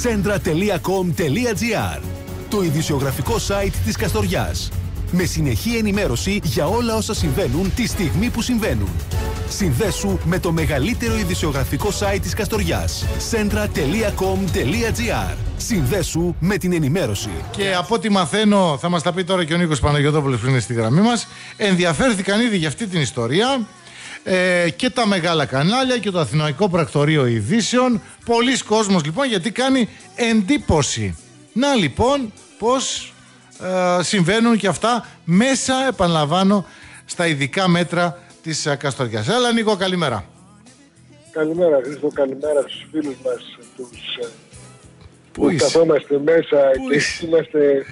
Centra.com.gr, το ειδησιογραφικό site της Καστοριάς. Με συνεχή ενημέρωση για όλα όσα συμβαίνουν τη στιγμή που συμβαίνουν. Συνδέσου με το μεγαλύτερο ειδησιογραφικό site της Καστοριάς. Centra.com.gr. Συνδέσου με την ενημέρωση. Και από ό,τι μαθαίνω, θα μας τα πει τώρα και ο Νίκος Παναγιωτόπουλος που είναι στη γραμμή μας, ενδιαφέρθηκαν ήδη για αυτή την ιστορία και τα μεγάλα κανάλια και το Αθηναϊκό Πρακτορείο Ειδήσεων. Πολλοί κόσμος λοιπόν, γιατί κάνει εντύπωση. Να λοιπόν πως συμβαίνουν και αυτά μέσα, επαναλαμβάνω, στα ειδικά μέτρα της Καστοριάς. Έλα Νίκο, καλημέρα. Καλημέρα Χρήστο, καλημέρα στους φίλους μας, που καθόμαστε μέσα και είμαστε...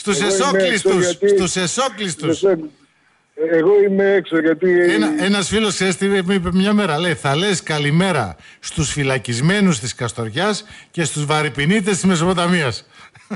Στους εσόκλειστους. Εγώ είμαι έξω γιατί... Ένας φίλος ξέρεις τι είπε μια μέρα, λέει, θα λες καλημέρα στους φυλακισμένους της Καστοριάς και στους βαρυπινίτες της Μεσοποταμίας.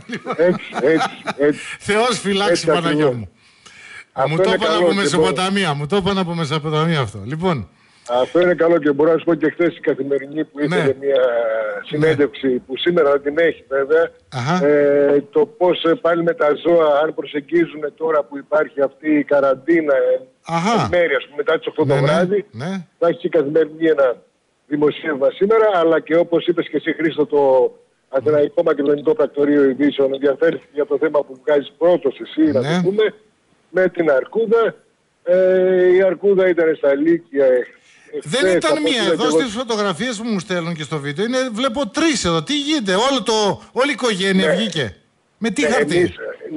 Έτσι. Θεός φυλάξει, Παναγιά μου. Μου το είπαν από Μεσοποταμία αυτό. Λοιπόν. Αυτό είναι καλό και μπορώ να σου πω και χθες η Καθημερινή που ήθελε μια συνέντευξη που σήμερα δεν την έχει βέβαια. Το πώς πάλι με τα ζώα, αν προσεγγίζουν τώρα που υπάρχει αυτή η καραντίνα μέρη, ας πούμε, μετά τις 8 το βράδυ, θα έχει η Καθημερινή ένα δημοσίευμα σήμερα, αλλά και όπως είπες και εσύ Χρήστο, το Αθηναϊκό Μακεδονικό Πρακτορείο Ειδήσεων ενδιαφέρθηκε για το θέμα που βγάζεις πρώτος εσύ, να το πούμε, με την Αρκούδα. Η Αρκούδα ήταν στα Λύκεια. Δεν ήταν μία εδώ στις φωτογραφίες που μου στέλνουν και στο βίντεο. Βλέπω 3 εδώ. Τι γίνεται, όλη η οικογένεια βγήκε. Με τι χαρτί.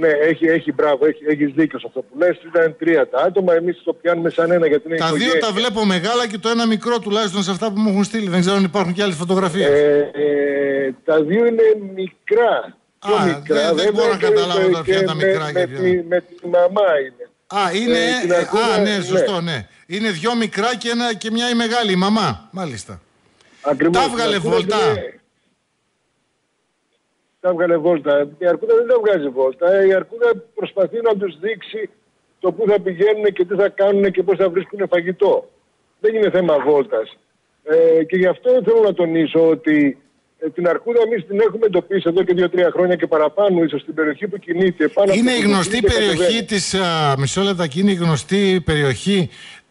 Έχεις δίκιο σε αυτό που λες. Ήταν 3 τα άτομα. Εμείς το πιάνουμε σαν ένα γιατί είναι τα δύο τα βλέπω μεγάλα και το ένα μικρό τουλάχιστον σε αυτά που μου έχουν στείλει. Δεν ξέρω αν υπάρχουν και άλλες φωτογραφίες. Τα δύο είναι μικρά. Δεν μπορώ να καταλάβω τα ποια είναι τα μικρά. Με τη μαμά είναι. Ναι, σωστό, ναι. Είναι 2 μικρά και μια η μεγάλη, η μαμά, μάλιστα. Ακριβώς. Τα βγάλε βόλτα. Τα βγάλε βόλτα. Η Αρκούδα δεν τα βγάζει βόλτα. Η Αρκούδα προσπαθεί να τους δείξει το πού θα πηγαίνουν και τι θα κάνουν και πώς θα βρίσκουν φαγητό. Δεν είναι θέμα βόλτας. Και γι' αυτό θέλω να τονίσω ότι την Αρκούδα εμείς την έχουμε εντοπίσει εδώ και 2-3 χρόνια και παραπάνω, ίσως στην περιοχή που κινείται. Είναι η γνωστή περιοχή της. Μισό λεπτάκι, είναι η γνωστή περιοχή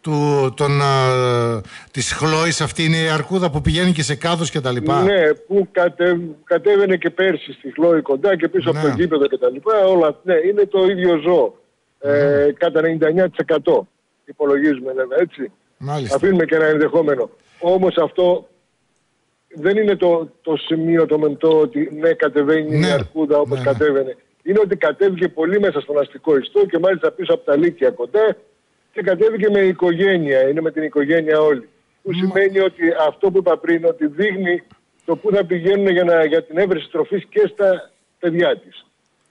της Χλώης, αυτή είναι η Αρκούδα που πηγαίνει και σε Κάδος και τα λοιπά. Ναι, που κατέβαινε και πέρσι στη Χλώη κοντά και πίσω από το γήπεδο και τα λοιπά. Όλα, ναι, είναι το ίδιο ζώο. Κατά 99% υπολογίζουμε, βέβαια, έτσι. Μάλιστα. Αφήνουμε και ένα ενδεχόμενο. Όμως αυτό δεν είναι το σημείο το μεντό ότι ναι, κατεβαίνει η Αρκούδα όπως κατέβαινε. Είναι ότι κατέβηκε πολύ μέσα στον αστικό ιστό και μάλιστα πίσω από τα Λύκεια κοντά και κατέβηκε με οικογένεια. Είναι με την οικογένεια όλη. Που σημαίνει ότι αυτό που είπα πριν, ότι δείχνει το πού θα πηγαίνουν για την έβρεση τροφής και στα παιδιά της.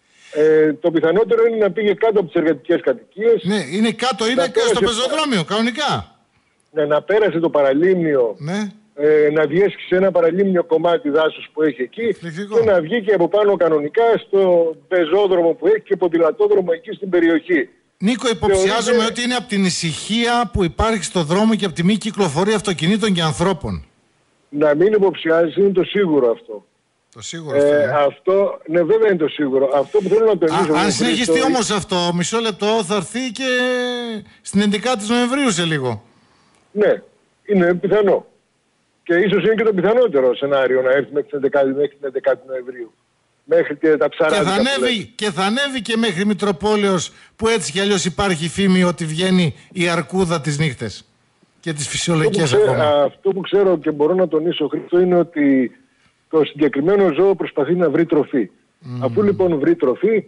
Το πιθανότερο είναι να πήγε κάτω από τις εργατικές κατοικίες. Ναι, είναι κάτω, είναι στο πεζοδρόμιο, κανονικά. Ναι, να πέρασε το παραλίμνιο. Ναι. Να διέσχει σε ένα παραλίμνιο κομμάτι δάσους που έχει εκεί και να βγει και από πάνω κανονικά στο πεζόδρομο που έχει και ποδηλατόδρομο εκεί στην περιοχή. Νίκο, υποψιάζομαι ότι είναι από την ησυχία που υπάρχει στο δρόμο και από τη μη κυκλοφορία αυτοκινήτων και ανθρώπων. Να μην υποψιάζεις, είναι το σίγουρο αυτό. Το σίγουρο αυτό. Ναι, βέβαια είναι το σίγουρο. Αυτό που θέλω να τονίσω. Αν συνεχιστεί όμως αυτό, μισό λεπτό, θα έρθει και στην 11η Νοεμβρίου σε λίγο. Ναι, είναι πιθανό. Και ίσως είναι και το πιθανότερο σενάριο να έρθει μέχρι την 11η Νοεμβρίου. Μέχρι και τα ψαράδια. Και θα ανέβει και μέχρι Μητροπόλεως, που έτσι κι αλλιώς υπάρχει φήμη ότι βγαίνει η Αρκούδα τις νύχτες και τις φυσιολογικές ακόμα. Αυτό που ξέρω και μπορώ να τονίσω, Χρήστο, είναι ότι το συγκεκριμένο ζώο προσπαθεί να βρει τροφή. Αφού λοιπόν βρει τροφή,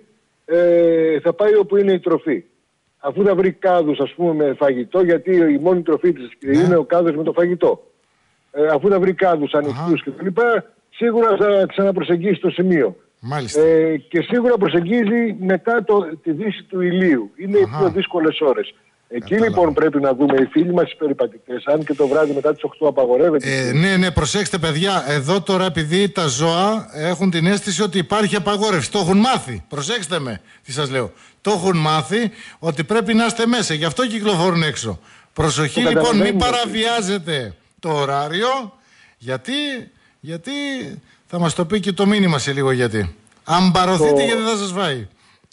θα πάει όπου είναι η τροφή. Αφού θα βρει κάδους, ας πούμε, με φαγητό, γιατί η μόνη τροφή της είναι ο κάδος με το φαγητό. Αφού θα βρει κάδους ανοιχτούς κτλ., σίγουρα θα ξαναπροσεγγίσει το σημείο. Και σίγουρα προσεγγίζει μετά τη δύση του ηλίου. Είναι οι πιο δύσκολες ώρες. Εκεί λοιπόν πρέπει να δούμε οι φίλοι μας οι περιπατητές, αν και το βράδυ μετά τις 8 απαγορεύεται. Ναι, προσέξτε παιδιά, εδώ τώρα επειδή τα ζώα έχουν την αίσθηση ότι υπάρχει απαγόρευση. Το έχουν μάθει, προσέξτε με τι σας λέω. Το έχουν μάθει ότι πρέπει να είστε μέσα, γι' αυτό κυκλοφορούν έξω. Προσοχή λοιπόν, μην παραβιάζετε το ωράριο, γιατί Γιατί θα μας το πει και το μήνυμα σε λίγο γιατί. Αν μπαρωθείτε γιατί θα σας φάει.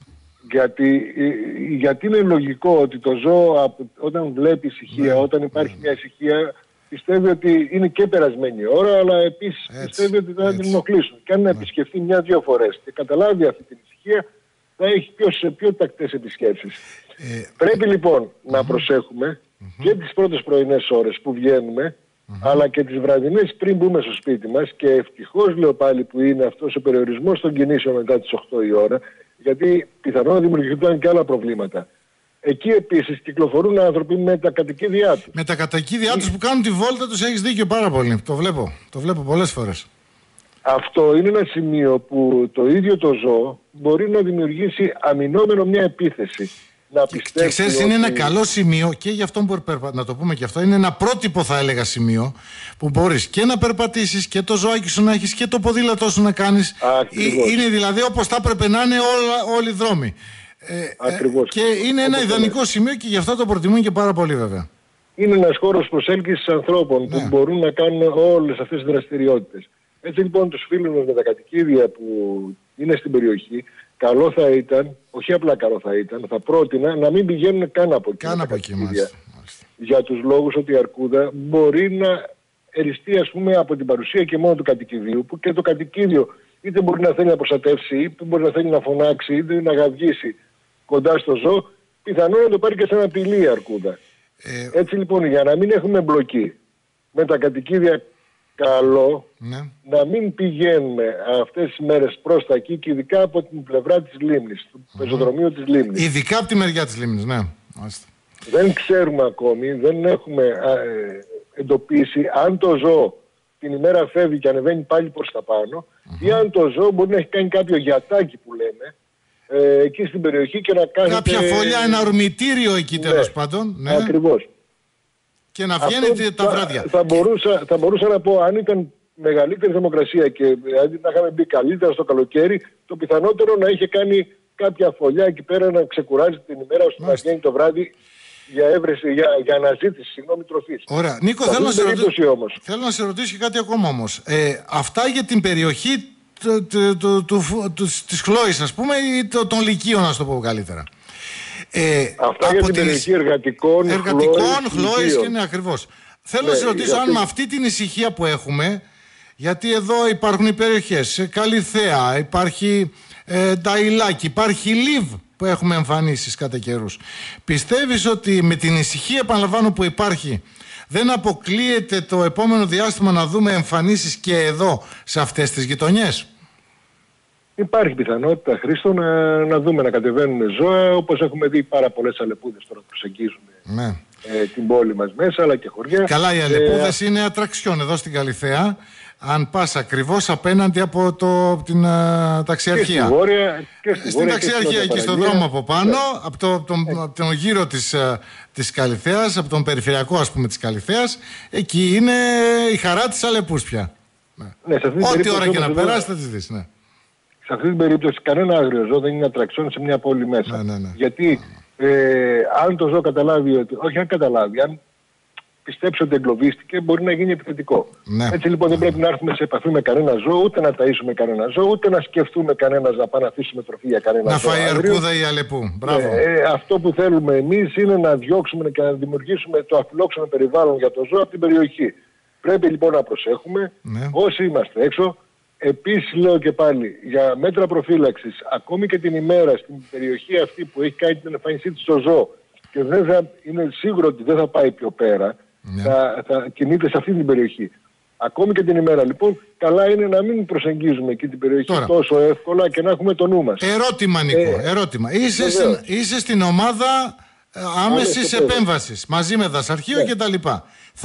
Γιατί είναι λογικό ότι το ζώο όταν βλέπει ησυχία, όταν υπάρχει μια ησυχία, πιστεύει ότι είναι και περασμένη η ώρα, αλλά επίσης πιστεύει ότι δεν θα την ενοχλήσουν. Και αν επισκεφτεί μια-δύο φορές και καταλάβει αυτή την ησυχία, θα έχει πιο τακτές επισκέψεις. Πρέπει λοιπόν να προσέχουμε και τις πρώτες πρωινές ώρες που βγαίνουμε, αλλά και τις βραδινές πριν μπούμε στο σπίτι μας, και ευτυχώς λέω πάλι που είναι αυτός ο περιορισμός των κινήσεων μετά τις 8 η ώρα, γιατί πιθανόν να δημιουργηθούν και άλλα προβλήματα. Εκεί επίσης κυκλοφορούν άνθρωποι με τα κατοικίδια τους. Με τα κατοικίδια τους που κάνουν τη βόλτα τους, έχεις δίκιο πάρα πολύ. Το βλέπω πολλές φορές. Αυτό είναι ένα σημείο που το ίδιο το ζώο μπορεί να δημιουργήσει αμυνόμενο μια επίθεση. Και ξέρεις, είναι ένα καλό σημείο και για αυτόν που να το πούμε και αυτό. Είναι ένα πρότυπο, θα έλεγα, σημείο που μπορείς και να περπατήσεις και το ζωάκι σου να έχεις και το ποδήλατό σου να κάνεις. Είναι δηλαδή όπως θα έπρεπε να είναι όλοι οι δρόμοι. Και είναι ένα ιδανικό σημείο και γι' αυτό το προτιμούν και πάρα πολύ, βέβαια. Είναι ένας χώρος προσέλκυσης ανθρώπων που μπορούν να κάνουν όλες αυτές τις δραστηριότητες. Έτσι λοιπόν τους φίλους μας με τα κατοικίδια που είναι στην περιοχή, καλό θα ήταν, όχι απλά καλό θα ήταν, θα πρότεινα να μην πηγαίνουν καν από εκεί. Για τους λόγους ότι η αρκούδα μπορεί να εριστεί, ας πούμε, από την παρουσία και μόνο του κατοικιδίου, που και το κατοικίδιο είτε μπορεί να θέλει να προστατεύσει, είτε μπορεί να θέλει να φωνάξει, είτε να γαυγίσει κοντά στο ζώο, πιθανόν να το πάρει και σαν απειλή η αρκούδα. Έτσι λοιπόν, για να μην έχουμε εμπλοκή με τα κατοικίδια, καλό να μην πηγαίνουμε αυτές τις μέρες προς τα εκεί, και ειδικά από την πλευρά της λίμνης, του πεζοδρομίου της λίμνης. Ειδικά από τη μεριά της λίμνης, ναι. Δεν ξέρουμε ακόμη, δεν έχουμε εντοπίσει αν το ζώο την ημέρα φεύγει και ανεβαίνει πάλι προς τα πάνω, ή αν το ζώο μπορεί να έχει κάνει κάποιο γιατάκι που λέμε εκεί στην περιοχή και να κάνει κάποια φωλιά, ένα ορμητήριο εκεί, τέλος πάντων. Ναι. Ακριβώς. Και να βγαίνετε τα βράδια. Θα μπορούσα να πω, αν ήταν μεγαλύτερη θερμοκρασία και δηλαδή να είχαμε μπει καλύτερα στο καλοκαίρι, το πιθανότερο να είχε κάνει κάποια φωλιά εκεί πέρα να ξεκουράζει την ημέρα ώστε να βγαίνει το βράδυ για αναζήτηση τροφής. Ωραία. Νίκο, θέλω να σε ρωτήσω και κάτι ακόμα όμως. Αυτά για την περιοχή της Χλόης, ας πούμε, ή των Λυκείων, να το πω καλύτερα. Αυτά για την περιοχή εργατικών, Χλόης και ναι, ακριβώς. Θέλω να σε ρωτήσω αν με αυτή την ησυχία που έχουμε, γιατί εδώ υπάρχουν οι περιοχές Καλιθέα, υπάρχει Νταϊλάκι, υπάρχει Λιβ που έχουμε εμφανίσεις κατά καιρούς. Πιστεύεις ότι με την ησυχία, επαναλαμβάνω, που υπάρχει, δεν αποκλείεται το επόμενο διάστημα να δούμε εμφανίσεις και εδώ σε αυτές τις γειτονιές? Υπάρχει πιθανότητα, Χρήστο, να δούμε να κατεβαίνουν ζώα, όπως έχουμε δει πάρα πολλές αλεπούδες τώρα προσεγγίζουν την πόλη μας μέσα, αλλά και χωριά. Καλά, οι αλεπούδες είναι ατραξιόν εδώ στην Καλιθέα, αν πας ακριβώς απέναντι από την ταξιαρχία. Στην ταξιαρχία, εκεί στον δρόμο από πάνω, από τον γύρο της Καλιθέας, από τον περιφερειακό, ας πούμε, της Καλιθέας, εκεί είναι η χαρά της αλεπούς πια. Ό,τι ώρα και να περάσει θα τις δεις, ναι. Σε αυτή την περίπτωση κανένα άγριο ζώο δεν είναι ατραξιόν σε μια πόλη μέσα. Γιατί αν το ζώο καταλάβει ότι, όχι αν καταλάβει, αν πιστέψει ότι εγκλωβίστηκε, μπορεί να γίνει επιθετικό. Έτσι λοιπόν δεν πρέπει να έρθουμε σε επαφή με κανένα ζώο, ούτε να ταΐσουμε κανένα ζώο, ούτε να σκεφτούμε κανένα να πάει να αφήσουμε τροφή για κανένα ζώο. Να φάει αρκούδα ή αλεπού. Μπράβο. Αυτό που θέλουμε εμείς είναι να διώξουμε και να δημιουργήσουμε το αφιλόξενο περιβάλλον για το ζώο από την περιοχή. Πρέπει λοιπόν να προσέχουμε όσοι είμαστε έξω. Επίσης λέω και πάλι, για μέτρα προφύλαξης, ακόμη και την ημέρα στην περιοχή αυτή που έχει κάνει την εμφάνισή της στο ζώο και είναι σίγουρο ότι δεν θα πάει πιο πέρα, θα κινείται σε αυτή την περιοχή. Ακόμη και την ημέρα λοιπόν, καλά είναι να μην προσεγγίζουμε εκεί την περιοχή τόσο εύκολα και να έχουμε το νου μας. Ερώτημα, Νίκο, ερώτημα. Είσαι στην ομάδα άμεσης επέμβασης, μαζί με δασαρχείο και τα λοιπά.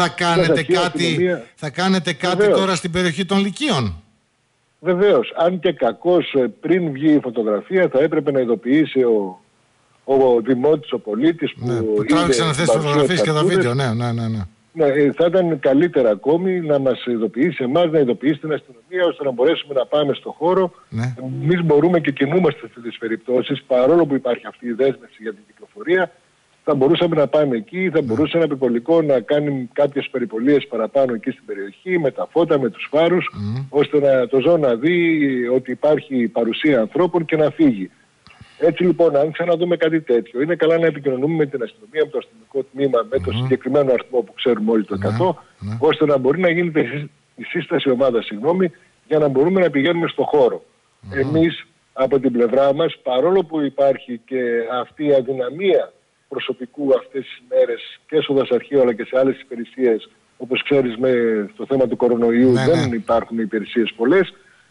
Θα κάνετε κάτι τώρα στην περιοχή των Λυκείων? Βεβαίως, αν και κακώς πριν βγει η φωτογραφία θα έπρεπε να ειδοποιήσει ο δημότης, ο πολίτης που τράβηξε να θέσει φωτογραφίες και τα βίντεο. Ναι, θα ήταν καλύτερα ακόμη να μας ειδοποιήσει εμάς, να ειδοποιήσει την αστυνομία, ώστε να μπορέσουμε να πάμε στο χώρο. Εμείς μπορούμε και κινούμαστε σε αυτές τις περιπτώσεις, παρόλο που υπάρχει αυτή η δέσμευση για την κυκλοφορία, θα μπορούσαμε να πάμε εκεί, θα μπορούσε ένα πυρπολικό να κάνει κάποιες περιπολίες παραπάνω εκεί στην περιοχή, με τα φώτα, με τους φάρους, ώστε να το ζώο να δει ότι υπάρχει παρουσία ανθρώπων και να φύγει. Έτσι λοιπόν, αν ξαναδούμε κάτι τέτοιο, είναι καλά να επικοινωνούμε με την αστυνομία, με το αστυνομικό τμήμα, με το συγκεκριμένο αριθμό που ξέρουμε όλοι το 100, ώστε να μπορεί να γίνεται η σύσταση ομάδα, για να μπορούμε να πηγαίνουμε στο χώρο. Εμείς από την πλευρά μας, παρόλο που υπάρχει και αυτή η αδυναμία προσωπικού αυτές τις μέρες και στο δασαρχείο αλλά και σε άλλες υπηρεσίες, όπως ξέρεις με το θέμα του κορονοϊού δεν υπάρχουν υπηρεσίες πολλές,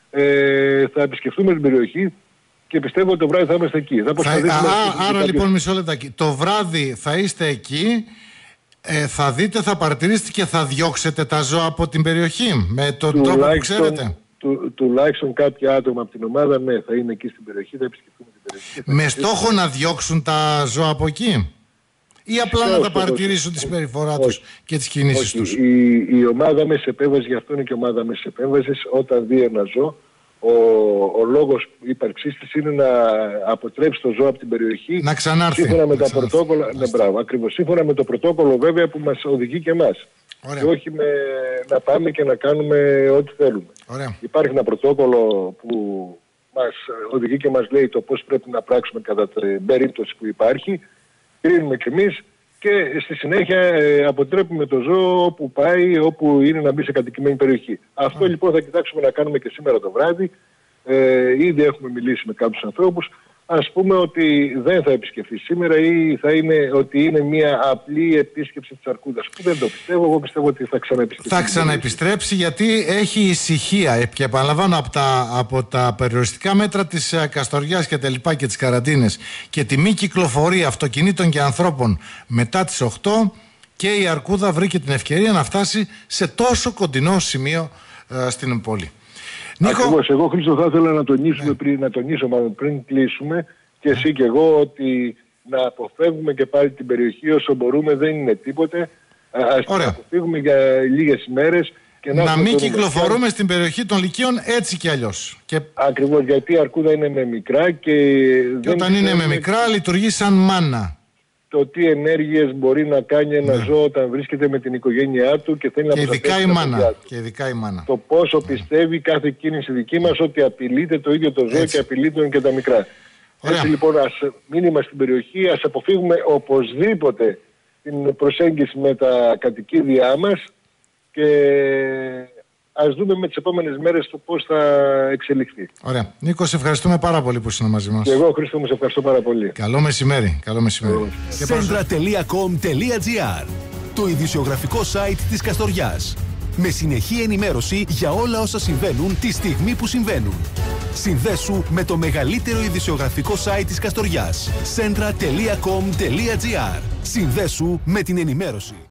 θα επισκεφτούμε την περιοχή και πιστεύω ότι το βράδυ θα είμαστε εκεί. Άρα λοιπόν μισό λεπτάκι, το βράδυ θα είστε εκεί, θα δείτε, θα παρατηρήσετε και θα διώξετε τα ζώα από την περιοχή με τον τρόπο που ξέρετε. Τουλάχιστον κάποια άτομα από την ομάδα, ναι, θα είναι εκεί στην περιοχή, θα επισκεφτούμε την περιοχή. Με στόχο να διώξουν τα ζώα από εκεί, ή απλά να τα παρατηρήσουν τη συμπεριφορά τους και τις κινήσεις τους? Η ομάδα μέσης επέμβασης, γι' αυτό είναι και ομάδα μέσης επέμβασης, όταν δει ένα ζώο, ο λόγος ύπαρξής της είναι να αποτρέψει το ζώο από την περιοχή. Να ξανάρθει. Σύμφωνα με τα πρωτόκολλα. Ναι, μπράβο, ακριβώς. Σύμφωνα με το πρωτόκολλο βέβαια που μας οδηγεί και εμάς. Ωραία. Και όχι να πάμε και να κάνουμε ό,τι θέλουμε. Ωραία. Υπάρχει ένα πρωτόκολλο που μας οδηγεί και μας λέει το πώς πρέπει να πράξουμε κατά την περίπτωση που υπάρχει. Κρίνουμε κι εμείς και στη συνέχεια αποτρέπουμε το ζώο όπου πάει, όπου είναι να μπει σε κατοικημένη περιοχή. Αυτό λοιπόν θα κοιτάξουμε να κάνουμε και σήμερα το βράδυ. Ήδη έχουμε μιλήσει με κάποιους ανθρώπους. Ας πούμε ότι δεν θα επισκεφθεί σήμερα ή θα είναι ότι είναι μια απλή επίσκεψη της Αρκούδας. Που δεν το πιστεύω, εγώ πιστεύω ότι θα ξαναεπισκεφθεί. Θα ξαναεπιστρέψει γιατί έχει ησυχία και επαναλαμβάνω από τα περιοριστικά μέτρα της Καστοριάς και τα λοιπά και τις καραντίνες και τη μη κυκλοφορία αυτοκινήτων και ανθρώπων μετά τις 8 και η Αρκούδα βρήκε την ευκαιρία να φτάσει σε τόσο κοντινό σημείο στην πόλη. Ακριβώς. Εγώ, Χρήστο, θα ήθελα να τονίσουμε πριν κλείσουμε και εσύ και εγώ ότι να αποφεύγουμε και πάλι την περιοχή όσο μπορούμε, δεν είναι τίποτε. Ας την αποφύγουμε για λίγες ημέρες. Και να μην κυκλοφορούμε στην περιοχή των Λυκείων έτσι κι αλλιώς. Ακριβώς, γιατί η Αρκούδα είναι με μικρά και όταν είναι με μικρά λειτουργεί σαν μάνα. Το τι ενέργειες μπορεί να κάνει ένα ζώο όταν βρίσκεται με την οικογένειά του και θέλει να προστατεύσει τα παιδιά του. Και ειδικά η μάνα. Το πόσο πιστεύει κάθε κίνηση δική μας ότι απειλείται το ίδιο το ζώο και απειλείται και τα μικρά. Έτσι λοιπόν, ας μην είμαστε στην περιοχή, ας αποφύγουμε οπωσδήποτε την προσέγγιση με τα κατοικίδια μας και ας δούμε με τις επόμενες μέρες το πώς θα εξελιχθεί. Ωραία. Νίκο, σε ευχαριστούμε πάρα πολύ που ήσουν μαζί μας. Και εγώ, Χρήστο, μου σε ευχαριστώ πάρα πολύ. Καλό μεσημέρι. Centra.com.gr, το ειδησιογραφικό site της Καστοριάς. Με συνεχή ενημέρωση για όλα όσα συμβαίνουν τη στιγμή που συμβαίνουν. Συνδέσου με το μεγαλύτερο ειδησιογραφικό site της Καστοριάς. Centra.com.gr. Συνδέσου με την ενημέρωση.